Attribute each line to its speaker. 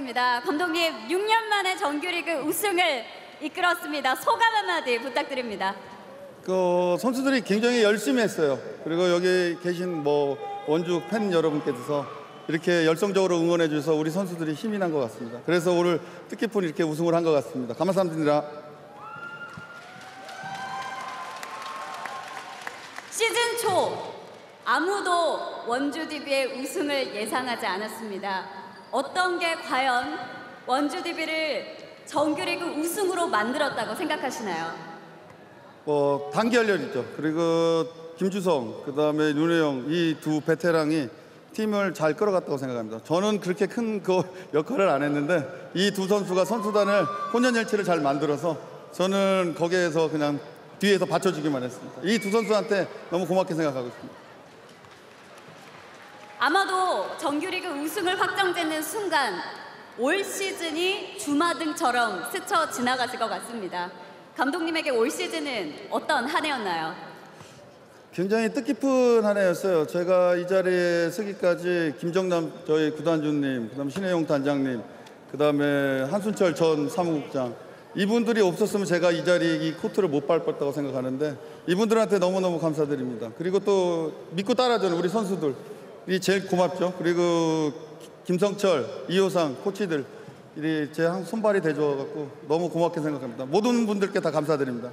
Speaker 1: 하겠습니다. 감독님, 6년 만에 정규리그 우승을 이끌었습니다. 소감 한마디 부탁드립니다.
Speaker 2: 선수들이 굉장히 열심히 했어요. 그리고 여기 계신 원주 팬 여러분께서 이렇게 열성적으로 응원해 주셔서 우리 선수들이 힘이 난 것 같습니다. 그래서 오늘 뜻깊은 이렇게 우승을 한 것 같습니다. 감사합니다.
Speaker 1: 시즌 초 아무도 원주 DB의 우승을 예상하지 않았습니다. 어떤 게 과연 원주 DB를 정규리그 우승으로 만들었다고 생각하시나요?
Speaker 2: 단결력이죠. 그리고 김주성, 그다음에 윤혜영 이 두 베테랑이 팀을 잘 끌어갔다고 생각합니다. 저는 그렇게 큰 역할을 안 했는데 이 두 선수가 선수단을 혼연일체를 잘 만들어서 저는 거기에서 그냥 뒤에서 받쳐주기만 했습니다. 이 두 선수한테 너무 고맙게 생각하고 있습니다.
Speaker 1: 아마도 정규리그 우승을 확정짓는 순간 올 시즌이 주마등처럼 스쳐 지나가실 것 같습니다. 감독님에게 올 시즌은 어떤 한 해였나요?
Speaker 2: 굉장히 뜻깊은 한 해였어요. 제가 이 자리에 서기까지 김정남 저희 구단주님, 그다음에 신혜용 단장님, 그다음에 한순철 전 사무국장 이분들이 없었으면 제가 이 자리 이 코트를 못 밟았다고 생각하는데 이분들한테 너무너무 감사드립니다. 그리고 또 믿고 따라주는 우리 선수들이 제일 고맙죠. 그리고 김성철, 이호상 코치들 제 손발이 돼줘갖고 너무 고맙게 생각합니다. 모든 분들께 다 감사드립니다.